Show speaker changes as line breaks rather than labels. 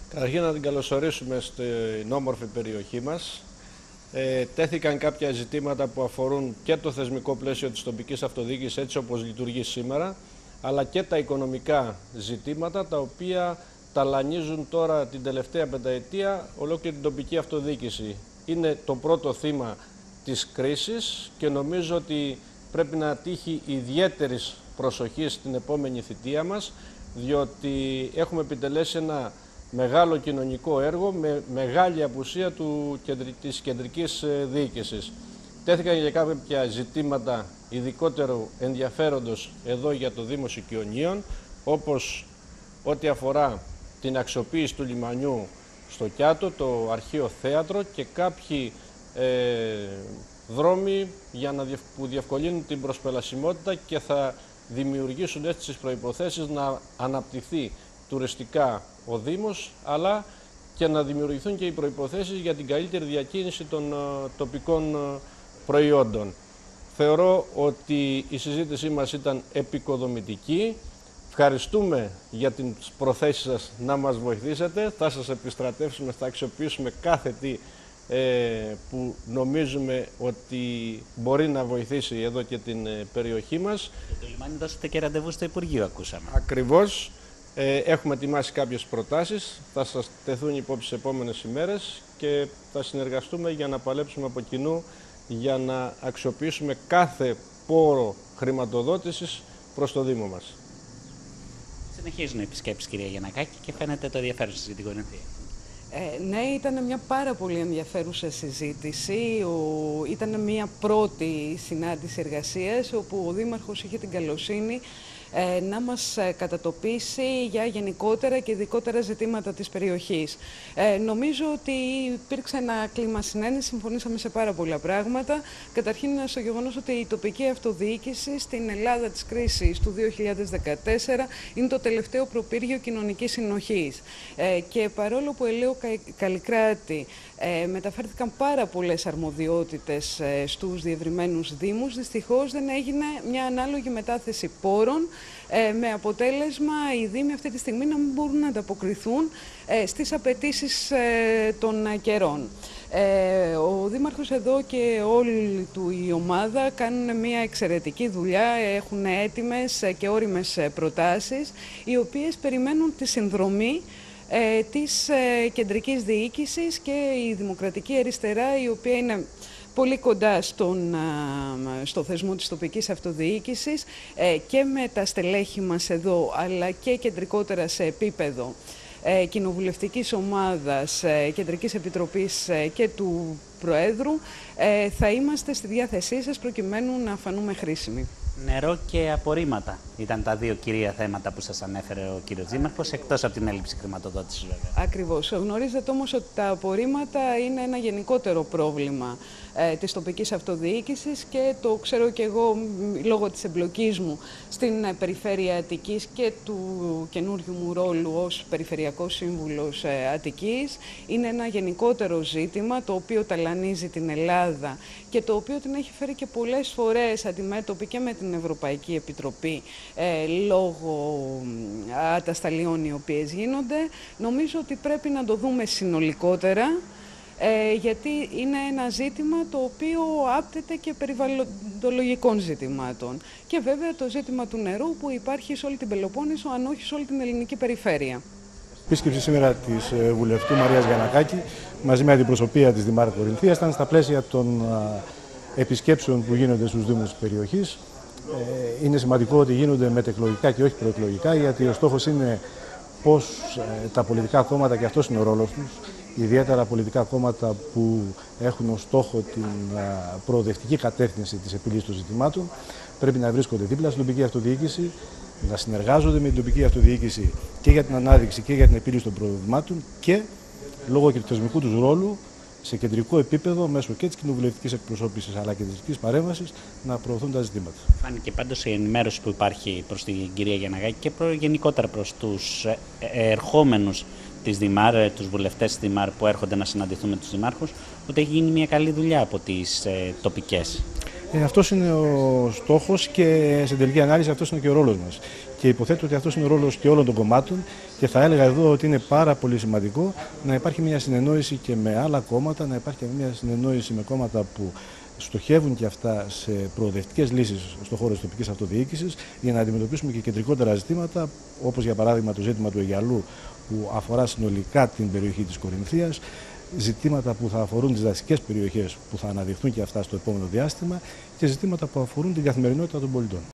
Καταρχήν να την καλωσορίσουμε στην όμορφη περιοχή μας. Τέθηκαν κάποια ζητήματα που αφορούν και το θεσμικό πλαίσιο της τοπικής αυτοδιοίκησης έτσι όπως λειτουργεί σήμερα, αλλά και τα οικονομικά ζητήματα τα οποία ταλανίζουν τώρα την τελευταία πενταετία ολόκληρη την τοπική αυτοδιοίκηση. Είναι το πρώτο θύμα της κρίσης και νομίζω ότι πρέπει να τύχει ιδιαίτερης προσοχής στην επόμενη θητεία μας, διότι έχουμε επιτελέσει ένα μεγάλο κοινωνικό έργο με μεγάλη απουσία της κεντρικής διοίκησης. Τέθηκαν για κάποια ζητήματα ειδικότερου ενδιαφέροντος εδώ για το Δήμο Σικιωνίων, όπως ό,τι αφορά την αξιοποίηση του λιμανιού στο Κιάτο, το αρχαίο θέατρο και κάποιοι δρόμοι που διευκολύνουν την προσπελασιμότητα και θα δημιουργήσουν έτσι τις προϋποθέσεις να αναπτυχθεί τουριστικά ο Δήμος, αλλά και να δημιουργηθούν και οι προϋποθέσεις για την καλύτερη διακίνηση των τοπικών προϊόντων. Θεωρώ ότι η συζήτησή μας ήταν επικοδομητική. Ευχαριστούμε για τις προθέσεις σας να μας βοηθήσετε. Θα σας επιστρατεύσουμε, θα αξιοποιήσουμε κάθε τι που νομίζουμε ότι μπορεί να βοηθήσει εδώ και την περιοχή μας.
Το λιμάνι δώσετε και ραντεβού στο Υπουργείο, ακούσαμε.
Ακριβώς. Έχουμε ετοιμάσει κάποιες προτάσεις, θα σας τεθούν υπόψη στις επόμενες ημέρες και θα συνεργαστούμε για να παλέψουμε από κοινού για να αξιοποιήσουμε κάθε πόρο χρηματοδότησης προς το Δήμο μας.
Συνεχίζουν οι επισκέψεις, κυρία Γιαννακάκη, και φαίνεται το ενδιαφέρον στη την γονιδία.
Ναι, ήταν μια πάρα πολύ ενδιαφέρουσα συζήτηση. Ήταν μια πρώτη συνάντηση εργασίας όπου ο Δήμαρχος είχε την καλοσύνη να μας κατατοπίσει για γενικότερα και ειδικότερα ζητήματα της περιοχής. Νομίζω ότι υπήρξε ένα κλίμα συνένεσης, συμφωνήσαμε σε πάρα πολλά πράγματα. Καταρχήν στο γεγονός ότι η τοπική αυτοδιοίκηση στην Ελλάδα της κρίσης του 2014 είναι το τελευταίο προπύργιο κοινωνικής συνοχής. Και παρόλο που ελέω Καλλικράτη μεταφέρθηκαν πάρα πολλές αρμοδιότητες στους διευρυμένους δήμους, δυστυχώς δεν έγινε μια ανάλογη μετάθεση πόρων, με αποτέλεσμα οι δήμοι αυτή τη στιγμή να μην μπορούν να ανταποκριθούν στις απαιτήσεις των καιρών. Ο Δήμαρχος εδώ και όλη του η ομάδα κάνουν μια εξαιρετική δουλειά, έχουν έτοιμες και όριμες προτάσεις, οι οποίες περιμένουν τη συνδρομή της κεντρικής διοίκησης και η Δημοκρατική Αριστερά, η οποία είναι πολύ κοντά στο θεσμό της τοπικής αυτοδιοίκησης και με τα στελέχη μας εδώ, αλλά και κεντρικότερα σε επίπεδο κοινοβουλευτικής ομάδας, Κεντρικής Επιτροπής και του Προέδρου, θα είμαστε στη διάθεσή σας προκειμένου να φανούμε χρήσιμοι.
Νερό και απορρίμματα ήταν τα δύο κυρία θέματα που σας ανέφερε ο κύριος Δήμαρχος, εκτός από την έλλειψη χρηματοδότησης βέβαια.
Ακριβώς. Γνωρίζετε όμως ότι τα απορρίμματα είναι ένα γενικότερο πρόβλημα της τοπικής αυτοδιοίκησης και το ξέρω και εγώ λόγω της εμπλοκής μου στην περιφέρεια Αττικής και του καινούριου μου ρόλου ως Περιφερειακός Σύμβουλος Αττικής. Είναι ένα γενικότερο ζήτημα το οποίο ταλανίζει την Ελλάδα και το οποίο την έχει φέρει και πολλές φορές αντιμέτωπη και με την Ευρωπαϊκή Επιτροπή λόγω ατασταλιών οι οποίες γίνονται. Νομίζω ότι πρέπει να το δούμε συνολικότερα, γιατί είναι ένα ζήτημα το οποίο άπτεται και περιβαλλοντολογικών ζητημάτων. Και βέβαια το ζήτημα του νερού που υπάρχει σε όλη την Πελοπόννησο, αν όχι σε όλη την ελληνική περιφέρεια.
Επίσκεψη σήμερα της βουλευτού Μαρίας Γιαννακάκη μαζί με αντιπροσωπεία της Δημάρχου Κορινθίας ήταν στα πλαίσια των επισκέψεων που γίνονται στους δήμους της περιοχής. Είναι σημαντικό ότι γίνονται μετεκλογικά και όχι προεκλογικά, γιατί ο στόχος είναι πώς τα πολιτικά κόμματα, και αυτός είναι ο ρόλος τους, ιδιαίτερα πολιτικά κόμματα που έχουν ως στόχο την προοδευτική κατεύθυνση της επίλυσης των ζητημάτων, πρέπει να βρίσκονται δίπλα στην τοπική αυτοδιοίκηση, να συνεργάζονται με την τοπική αυτοδιοίκηση και για την ανάδειξη και για την επίλυση των προβλημάτων και λόγω και του θεσμικού τους ρόλου σε κεντρικό επίπεδο, μέσω και της κοινοβουλευτικής εκπροσώπησης αλλά και της δυτικής παρέμβασης, να προωθούν τα ζητήματα.
Φάνηκε πάντως η ενημέρωση που υπάρχει προς την κυρία Γιαννακάκη και γενικότερα προς τους ερχόμενους της Δημάρ, τους βουλευτές της Δημάρ που έρχονται να συναντηθούν με τους δημάρχους, ότι έχει γίνει μια καλή δουλειά από τις τοπικές.
Αυτός είναι ο στόχος και σε τελική ανάλυση αυτός είναι και ο ρόλος μας. Και υποθέτω ότι αυτός είναι ο ρόλος και όλων των κομμάτων και θα έλεγα εδώ ότι είναι πάρα πολύ σημαντικό να υπάρχει μια συνεννόηση και με άλλα κόμματα, να υπάρχει μια συνεννόηση με κόμματα που στοχεύουν και αυτά σε προοδευτικές λύσεις στον χώρο της τοπικής αυτοδιοίκησης για να αντιμετωπίσουμε και κεντρικότερα ζητήματα, όπως για παράδειγμα το ζήτημα του Αιγιαλού που αφορά συνολικά την περιοχή της Κορινθίας, ζητήματα που θα αφορούν τις δασικές περιοχές που θα αναδειχθούν και αυτά στο επόμενο διάστημα και ζητήματα που αφορούν την καθημερινότητα των πολιτών.